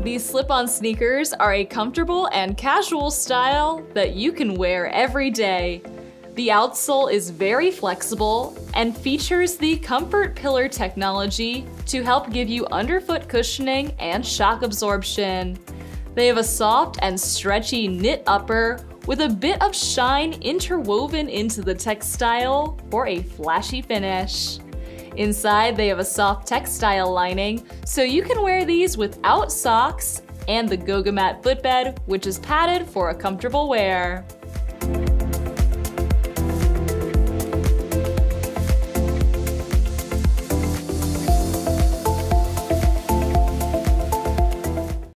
These slip-on sneakers are a comfortable and casual style that you can wear every day. The outsole is very flexible and features the Comfort Pillar technology to help give you underfoot cushioning and shock absorption. They have a soft and stretchy knit upper with a bit of shine interwoven into the textile for a flashy finish. Inside, they have a soft textile lining, so you can wear these without socks, and the Goga Mat footbed, which is padded for a comfortable wear.